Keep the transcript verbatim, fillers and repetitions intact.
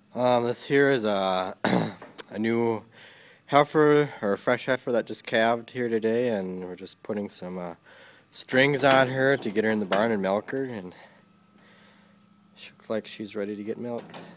Um, this here is a a new heifer or a fresh heifer that just calved here today, and we're just putting some uh, strings on her to get her in the barn and milk her, and she looks like she's ready to get milked.